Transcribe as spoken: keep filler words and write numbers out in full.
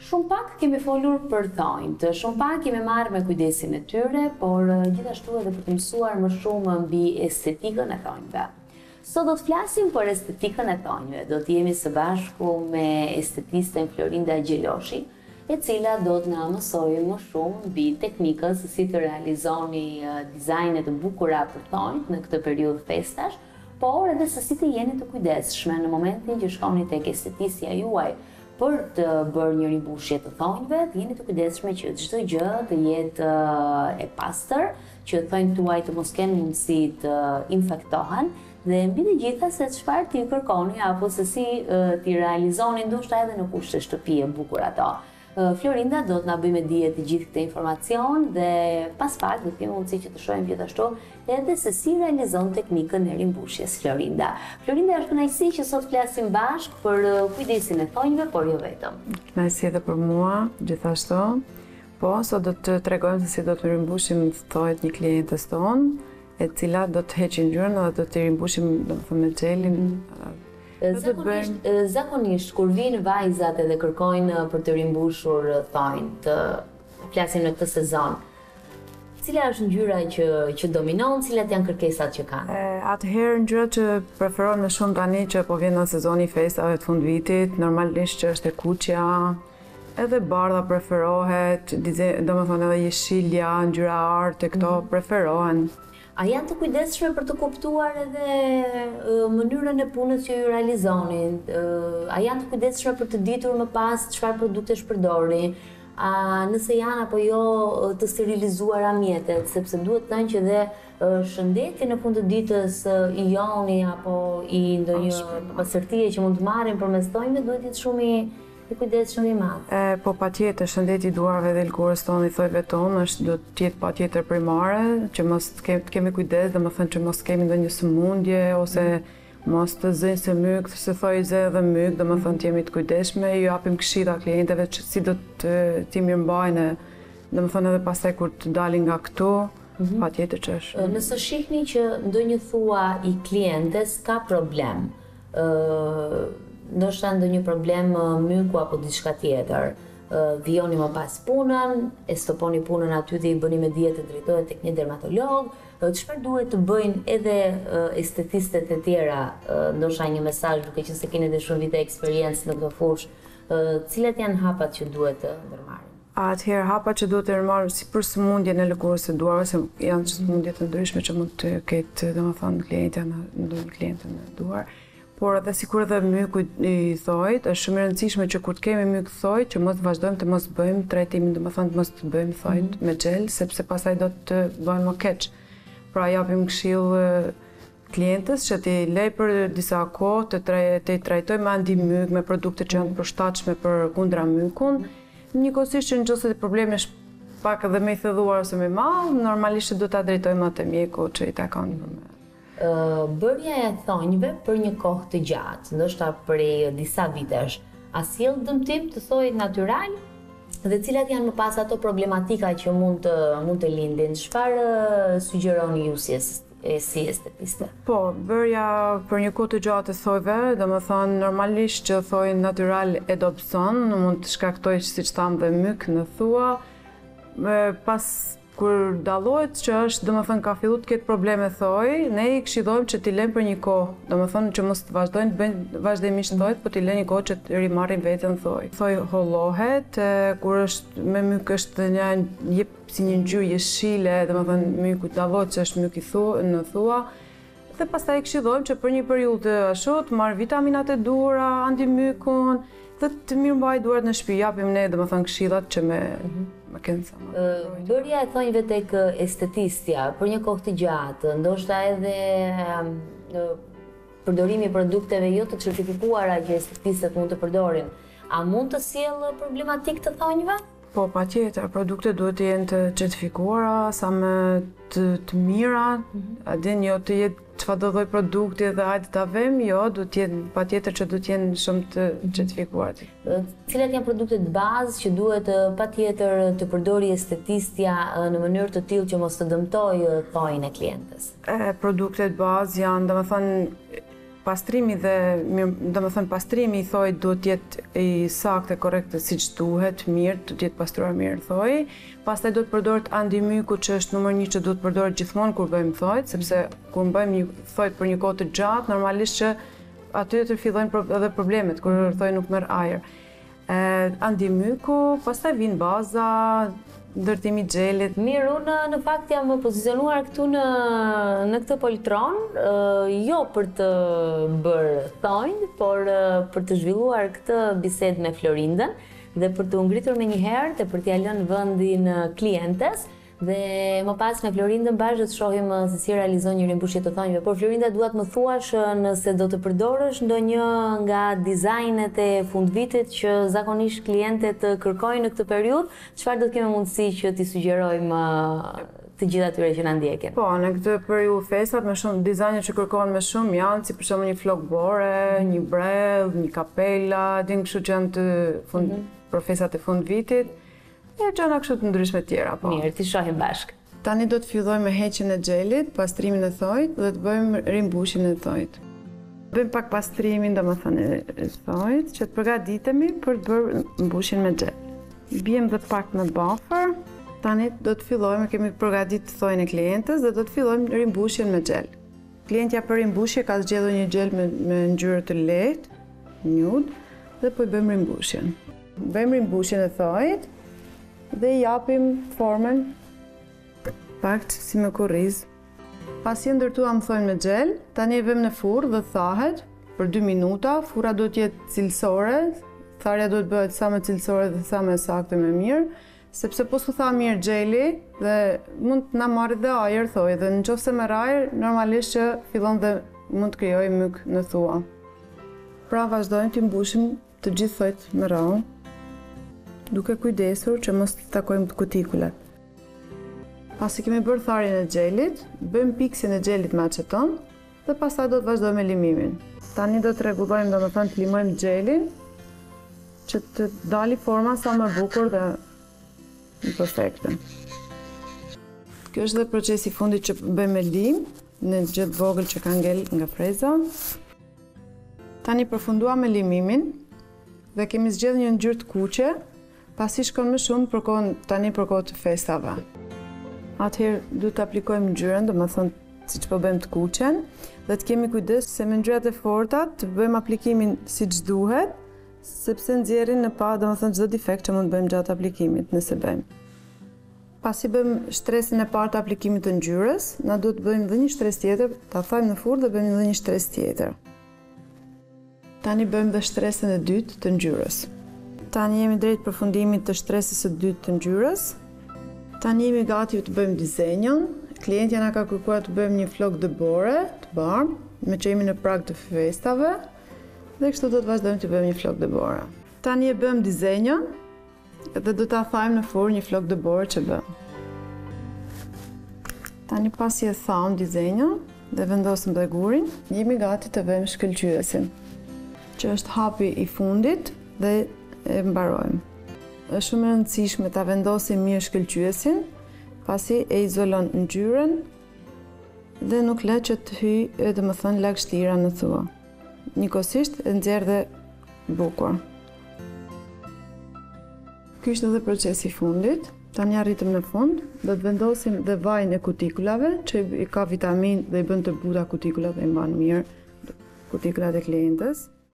Shumë pak kemi folur për thonjt, shumë pak kemi marrë me kujdesin e tyre, por gjithashtu edhe për të mësuar më shumë mbi estetikën e thonjve. Sot do të flasim për estetikën e thonjve, do të jemi së bashku me estetisten Florinda Gjeloshi, e cila do të na mësojë më shumë mbi teknikën se si të realizoni dizajne të bukura për thonjt në këtë periudhë festash, por edhe se si të jeni të kujdesshme në momentin që shkoni tek estetisja juaj për të bërë një rimbushje të thonjve, të jeni të kujdesshme që çdo gjë të jetë e pastër, që thonjt tuaj të mos kenë mundësi të infektohen, dhe mbi të gjitha se çfarë ti kërkoni apo se si ti realizoni ndoshta edhe në kushte shtëpie bukur ato. Florinda do të na bëjë me dije të gjithë këtë informacion dhe pas pak do të kemi mundësi që të shohim gjithashtu edhe se si realizon teknikën e rimbushjes Florinda. Florinda, është kënaqësi që sot flasim bashkë për kujdesin e thonjve, por jo vetëm. Kënaqësi edhe për mua, gjithashtu. Po, sot do të tregojmë se si do të rimbushim thonjt një klientes tonë, e cila do të heqë ngjyrën dhe do të rimbushim domethënë me gelin. Zakonisht, zakonisht, kur vinë vajzat edhe kërkojnë për të rimbushur thonjt, flasim në këtë sezon, cila është ngjyra që, që dominon, cilat janë kërkesat që kanë? Atëherë ngjyrat që preferohen më shumë tani që po vjen në sezoni festave të fundvitit, normalisht që është e kuqja, edhe bardha preferohet, domethënë edhe jeshilja, ngjyra artë, këto mm. preferohen. A janë të kujdesshme për të kuptuar edhe uh, mënyrën e punës që ju realizoni? Uh, a janë të kujdesshme për të ditur më pas çfarë produkte shpërdorni? A nëse janë apo jo të sterilizuara mjetet, sepse duhet të thënë që dhe uh, shëndeti në fund të ditës uh, i joni apo i ndonjë pastërtie që mund të marrin përmes thonjve duhet të jetë shumë i i kujdesshëm i madh. Po patjetër, shëndeti i duarve dhe lëkurës tonë i thojve tonë është do të jetë patjetër primare, që mos të kemi kujdes, domethënë që mos kemi ndonjë sëmundje ose mos të zënë se myk, se thojë zë dhe myk, domethënë të jemi të kujdesshme, ju japim këshilla klientëve që si do të ti mirëmbajnë, domethënë edhe pastaj kur të dalin nga këtu, mm-hmm. patjetër që është. Nëse shihni që ndonjë thua i klientes ka problem, ë ndoshta ndonjë problem myku apo diçka tjetër, vijoni më pas punën, e stoponi punën aty dhe i bëni me dije të drejtohet tek një dermatolog, çfarë duhet të bëjnë edhe estetistet e tjera, ndoshta një mesazh duke qenë se keni edhe shumë vite eksperiencë në këtë fushë, cilat janë hapat që duhet të ndërmarrin? Atëherë hapat që duhet të ndërmarrin si për sëmundjen e lëkurës së duarve, se janë sëmundje të ndryshme që mund të ketë domethënë klientja në ndonjë klientë në duar. Por edhe sikur edhe myku i thojt, është shumë e rëndësishme që kur të kemi myk thojt, që mos të vazhdojmë të mos bëjmë trajtimin, domethënë të mos të bëjmë thojt mm-hmm. me gel, sepse pastaj do të bëhen më keq. Pra japim këshill klientës që t'i lej për disa kohë të të trajtojmë me antimyk, me produkte që janë përshtatshme për kundra mykun. Njëkohësisht që nëse problemi është pak edhe më i thellhuar ose më i madh, normalisht do ta drejtojmë atë mjeku që i takon më. Uh, bërja e thonjve për një kohë të gjatë, ndoshta prej disa vitesh, a sjell dëmtim të thojit natyral? Dhe cilat janë më pas ato problematika që mund të mund të lindin? Çfarë uh, sugjeroni ju si si estetiste? Po, bërja për një kohë të gjatë të thojve, domethënë normalisht që thoji natyral e dobëson, mund të shkaktojë siç thamë dhe myk në thua, pas kur dallohet që është, domethënë ka filluar të ketë probleme thoj, ne i këshillojmë që t'i lëmë për një kohë, domethënë që mos të vazhdojnë të bëjnë vazhdimisht thojt, por t'i lënë një kohë që të rimarrin veten thoj. Thoj hollohet, kur është me myk është një jep si një ngjyrë jeshile, domethënë myku dallohet që është myk i thua në thua. Dhe pastaj këshillojmë që për një periudhë të ashtu të marr vitaminat e duhura, antimykun, dhe të mirëmbajë duart në shtëpi, japim ne domethënë këshillat që me më kenë sa më. Bërja e thonjve tek estetistja për një kohë të gjatë, ndoshta edhe përdorimi i produkteve jo të certifikuara që estetistët mund të përdorin, a mund të sjellë problematik të thonjve? Po, patjetër, produktet duhet të jenë të certifikuara, sa më të, të mira, mm-hmm. a din jo të jetë çfarë do lloj produkti dhe hajde ta vëmë, jo, duhet të jenë patjetër që duhet të jenë shumë të certifikuar. Cilat janë produktet bazë që duhet patjetër të përdori estetistja në mënyrë të tillë që mos të dëmtojë thonjën e klientes? E, produktet bazë janë, domethënë, pastrimi dhe, do më thënë pastrimi i thoj duhet jetë i saktë e korrekte siç duhet, mirë, duhet jetë pastruar mirë thoj. Pastaj do të përdoret andimyku që është numër një që duhet përdoret gjithmonë kur bëjmë thojt, sepse kur bëjmë një thojt për një kohë të gjatë, normalisht që aty të fillojnë edhe problemet kur thoj nuk merr ajër. Andimyku, pastaj vijnë baza, ndërtimi i xhelit. Mirë, unë në fakt jam pozicionuar këtu në, në këtë poltron, jo për të bërë thonjë, por për të zhvilluar këtë bisedë me Florindën dhe për të ngritur me një herë dhe për t'ia lënë vendin klientes. Dhe më pas me Florindën bashkë do të shohim se si realizon një rimbushje të thonjve. Por Florinda, dua të më thuash nëse do të përdorësh ndonjë nga dizajnet e fundvitit që zakonisht klientët kërkojnë në këtë periudhë, çfarë do të kemi mundësi që t'i sugjerojmë të gjithë atyre që na ndjekin? Po, në këtë periudhë festat me shumë dizajnet që kërkohen më shumë janë si për shembull një flok bore, një brell, një kapela, din kështu që janë të fund mm -hmm. për festat e fundvitit. E gjana kështu të ndryshme tjera, po. Mirë, ti shohim bashkë. Tani do të fillojmë me heqjen e xhelit, pastrimin e thojt dhe të bëjmë rimbushjen e thojt. Bëjmë pak pastrimin, domethënë e thojt, që të përgatitemi për të bërë mbushjen me xhel. Biem dhe pak në buffer. Tani do të fillojmë, kemi përgatitur thojën e klientes dhe do të fillojmë rimbushjen me xhel. Klientja për rimbushje ka zgjedhur një xhel me, me ngjyrë të lehtë, nude, dhe po i bëjmë rimbushjen. Bëjmë rimbushjen e thojt dhe i japim formën pak si me korriz. Pasi e ndërtuam thonjën me xhel, tani e vëmë në furrë dhe thahet për dy minuta. Furra do të jetë cilësore, tharja do të bëhet sa më cilësore dhe sa më saktë më mirë, sepse po s'u tha mirë xheli dhe mund të na marrë dhe ajër thoj, dhe nëse merr ajër, normalisht që fillon dhe mund të krijojë myk në thua. Pra vazhdojmë të mbushim të gjithë thojt me radhë, duke kujdesur që mos të takojmë të kutikulat. Pasi kemi bërë tharjen e xhelit, bëjmë piksin e xhelit me aceton dhe pastaj do të vazhdojmë me limimin. Tani do të rregullojmë, domethënë të limojmë xhelin që të dali forma sa më bukur dhe perfekte. Kjo është dhe procesi i fundit që bëjmë me lim në gjë të vogël që ka ngel nga freza. Tani përfunduam me limimin dhe kemi zgjedhur një ngjyrë të kuqe. Pasi shkon më shumë për kohën, tani për kohë të festave. Atëherë duhet të aplikojmë ngjyrën, domethënë siç po bëjmë të kuqen, dhe të kemi kujdes se me ngjyrat e forta të bëjmë aplikimin siç duhet, sepse nxjerrin në pa, domethënë çdo defekt që mund të bëjmë gjatë aplikimit, nëse bëjmë. Pasi bëjmë shtresën e parë të aplikimit të ngjyrës, na duhet të bëjmë edhe një shtresë tjetër, ta thajmë në furrë dhe bëjmë edhe një shtresë tjetër. Tani bëjmë dhe shtresën e dytë të ngjyrës. Tani jemi drejt përfundimit të shtresës së dytë të ngjyrës. Tani jemi gati të bëjmë dizenjon. Klientja na ka kërkuar të bëjmë një flok dëbore të bardhë, me që jemi në prag të festave, dhe kështu do të vazhdojmë të bëjmë një flok dëbore. Tani e bëjmë dizenjon dhe do ta thajmë në furrë një flok dëbore që bëjmë. Tani pasi e tham dizenjon dhe vendosim dhe gurin, jemi gati të bëjmë shkëlqyesin, që është hapi i fundit dhe e mbarojmë. Është shumë e rëndësishme ta vendosim mirë shkëlqyesin, pasi e izolon ngjyrën dhe nuk lë që të hyjë, domethënë lagështira në thua. Njëkohësisht e nxjerr dhe bukur. Ky është edhe procesi i fundit. Tani arritëm në fund, do të vendosim dhe vajin e kutikulave, që i ka vitaminë dhe i bën të buta kutikulat dhe i mban mirë kutikulat e klientes.